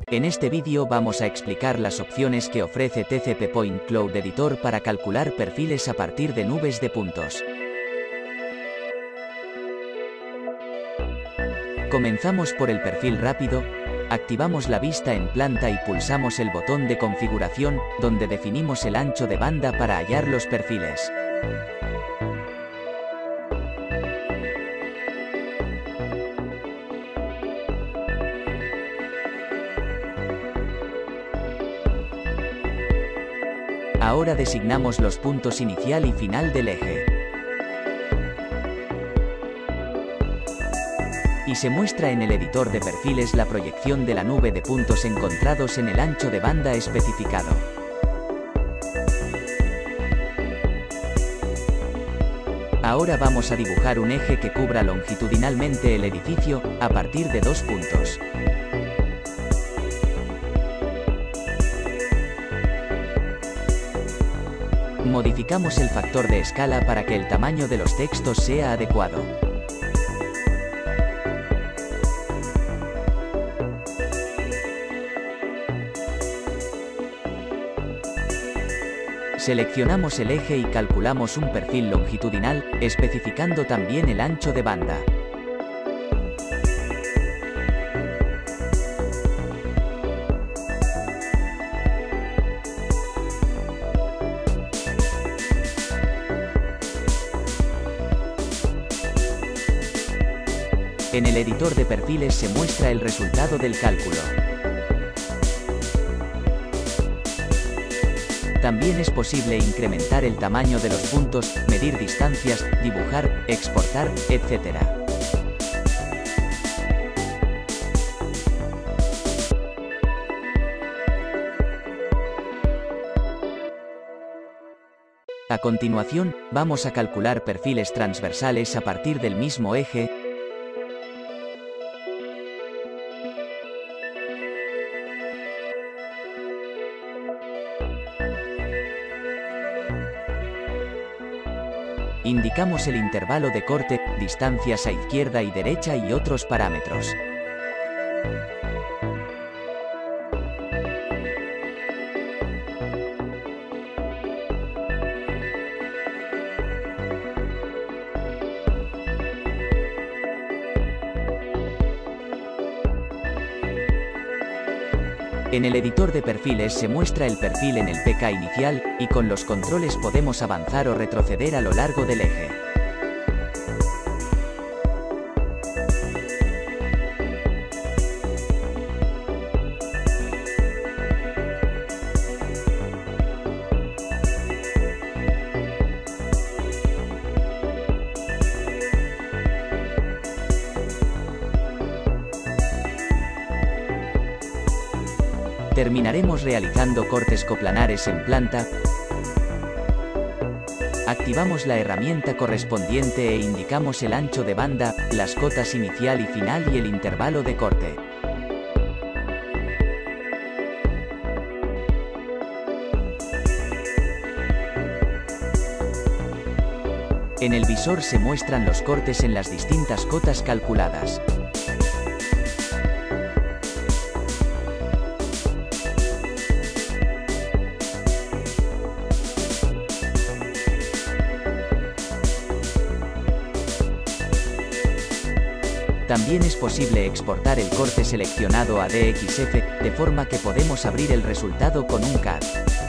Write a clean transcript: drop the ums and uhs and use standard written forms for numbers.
En este vídeo vamos a explicar las opciones que ofrece TCP Point Cloud Editor para calcular perfiles a partir de nubes de puntos. Comenzamos por el perfil rápido, activamos la vista en planta y pulsamos el botón de configuración, donde definimos el ancho de banda para hallar los perfiles. Ahora designamos los puntos inicial y final del eje. Y se muestra en el editor de perfiles la proyección de la nube de puntos encontrados en el ancho de banda especificado. Ahora vamos a dibujar un eje que cubra longitudinalmente el edificio, a partir de 2 puntos. Modificamos el factor de escala para que el tamaño de los textos sea adecuado. Seleccionamos el eje y calculamos un perfil longitudinal, especificando también el ancho de banda. En el editor de perfiles se muestra el resultado del cálculo. También es posible incrementar el tamaño de los puntos, medir distancias, dibujar, exportar, etc. A continuación, vamos a calcular perfiles transversales a partir del mismo eje. Indicamos el intervalo de corte, distancias a izquierda y derecha y otros parámetros. En el editor de perfiles se muestra el perfil en el PK inicial, y con los controles podemos avanzar o retroceder a lo largo del eje. Terminaremos realizando cortes coplanares en planta. Activamos la herramienta correspondiente e indicamos el ancho de banda, las cotas inicial y final y el intervalo de corte. En el visor se muestran los cortes en las distintas cotas calculadas. También es posible exportar el corte seleccionado a DXF, de forma que podemos abrir el resultado con un CAD.